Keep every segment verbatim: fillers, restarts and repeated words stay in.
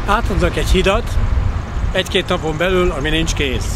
átadnak egy hidat egy-két napon belül, ami nincs kész.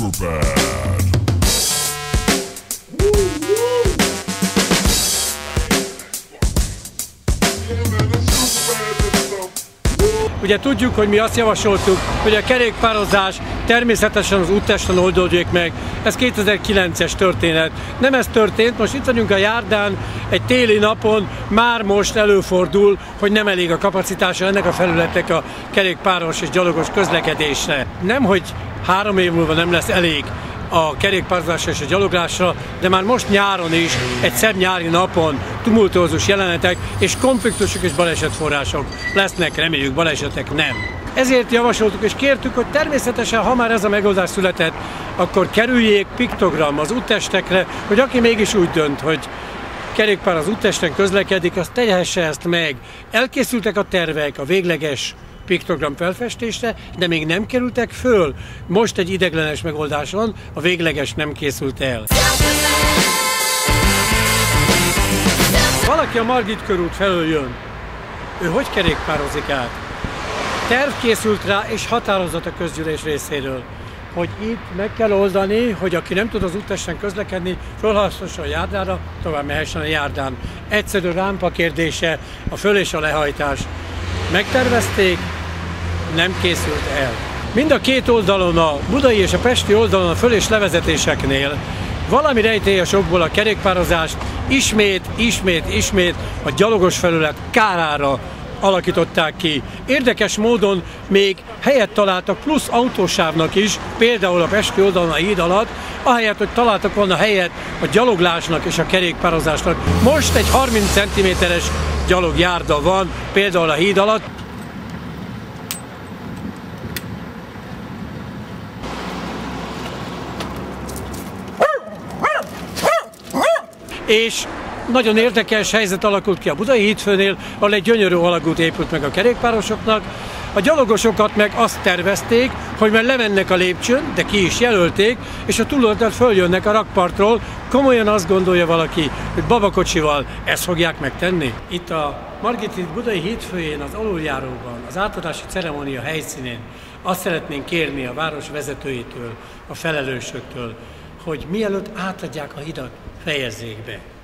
Ugye tudjuk, hogy mi azt javasoltuk, hogy a kerékpározás természetesen az úttesten oldódjék meg. Ez kétezer-kilences történet. Nem ez történt, most itt vagyunk a járdán, egy téli napon, már most előfordul, hogy nem elég a kapacitása ennek a felületnek a kerékpáros és gyalogos közlekedésre. Nemhogy három év múlva nem lesz elég a kerékpározásra és a gyaloglásra, de már most nyáron is, egy szebb nyári napon tumultuózus jelenetek és konfliktusok és balesetforrások lesznek, reméljük balesetek nem. Ezért javasoltuk és kértük, hogy természetesen, ha már ez a megoldás született, akkor kerüljék piktogram az úttestekre, hogy aki mégis úgy dönt, hogy kerékpár az úttesten közlekedik, az tehesse ezt meg. Elkészültek a tervek, a végleges piktogram felfestésre, de még nem kerültek föl. Most egy ideiglenes megoldás van, a végleges nem készült el. Valaki a Margit körút felől jön. Ő hogy kerékpározik át? Terv készült rá és határozat a közgyűlés részéről, hogy itt meg kell oldani, hogy aki nem tud az úttesten közlekedni, fölhasználhassa a járdára, tovább mehessen a járdán. Egyszerű rámpa kérdése, a föl- és a lehajtás. Megtervezték, nem készült el. Mind a két oldalon, a budai és a pesti oldalon a föl- és levezetéseknél valami rejtélyes okból a kerékpározást ismét, ismét, ismét a gyalogos felület kárára alakították ki. Érdekes módon még helyet találtak plusz autósávnak is, például a pesti oldalon a híd alatt, ahelyett, hogy találtak volna helyet a gyaloglásnak és a kerékpározásnak. Most egy harminc centiméteres gyalogjárda van, például a híd alatt. És nagyon érdekes helyzet alakult ki a Budai hídfőnél, ahol egy gyönyörű alagút épült meg a kerékpárosoknak. A gyalogosokat meg azt tervezték, hogy már lemennek a lépcsőn, de ki is jelölték, és a túloldalt följönnek a rakpartról. Komolyan azt gondolja valaki, hogy babakocsival ezt fogják megtenni? Itt a Margit híd Budai hídfőjén, az aluljáróban, az átadási ceremónia helyszínén azt szeretnénk kérni a város vezetőitől, a felelősöktől, hogy mielőtt átadják a hidat, fejezzék be.